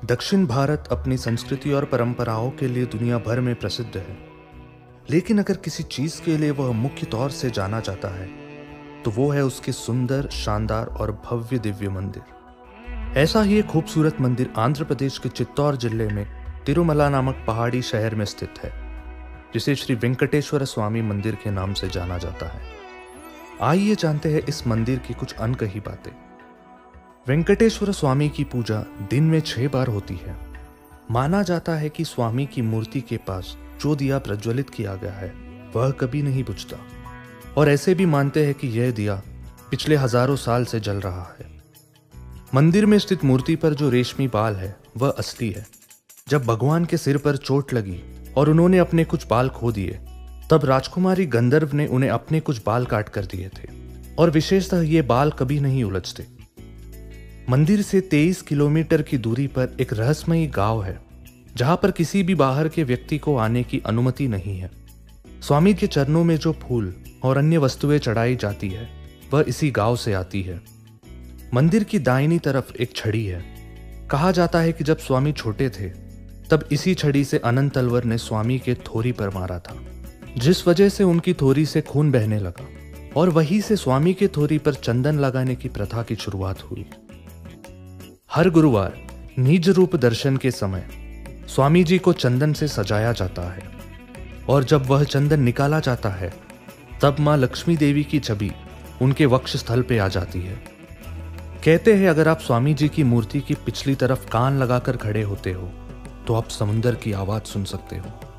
दक्षिण भारत अपनी संस्कृति और परंपराओं के लिए दुनिया भर में प्रसिद्ध है। लेकिन अगर किसी चीज के लिए वह मुख्य तौर से जाना जाता है तो वो है उसके सुंदर, शानदार और भव्य दिव्य मंदिर। ऐसा ही एक खूबसूरत मंदिर आंध्र प्रदेश के चित्तौड़ जिले में तिरुमला नामक पहाड़ी शहर में स्थित है, जिसे श्री वेंकटेश्वर स्वामी मंदिर के नाम से जाना जाता है। आइए जानते हैं इस मंदिर की कुछ अनकही बातें। वेंकटेश्वर स्वामी की पूजा दिन में 6 बार होती है। माना जाता है कि स्वामी की मूर्ति के पास जो दिया प्रज्वलित किया गया है वह कभी नहीं बुझता, और ऐसे भी मानते हैं कि यह दिया पिछले हजारों साल से जल रहा है। मंदिर में स्थित मूर्ति पर जो रेशमी बाल है वह असली है। जब भगवान के सिर पर चोट लगी और उन्होंने अपने कुछ बाल खो दिए, तब राजकुमारी गंधर्व ने उन्हें अपने कुछ बाल काट कर दिए थे, और विशेषतः ये बाल कभी नहीं उलझते। मंदिर से 23 किलोमीटर की दूरी पर एक रहस्यमयी गांव है, जहां पर किसी भी बाहर के व्यक्ति को आने की अनुमति नहीं है। स्वामी के चरणों में जो फूल और अन्य वस्तुएं चढ़ाई जाती है वह इसी गांव से आती है। मंदिर की दाहिनी तरफ एक छड़ी है। कहा जाता है कि जब स्वामी छोटे थे तब इसी छड़ी से अनंत तलवर ने स्वामी के थोरी पर मारा था, जिस वजह से उनकी थोरी से खून बहने लगा, और वहीं से स्वामी के थोरी पर चंदन लगाने की प्रथा की शुरुआत हुई। हर गुरुवार निज रूप दर्शन के समय स्वामी जी को चंदन से सजाया जाता है, और जब वह चंदन निकाला जाता है तब मां लक्ष्मी देवी की छवि उनके वक्ष स्थल पे आ जाती है। कहते हैं अगर आप स्वामी जी की मूर्ति की पिछली तरफ कान लगाकर खड़े होते हो तो आप समुंदर की आवाज सुन सकते हो।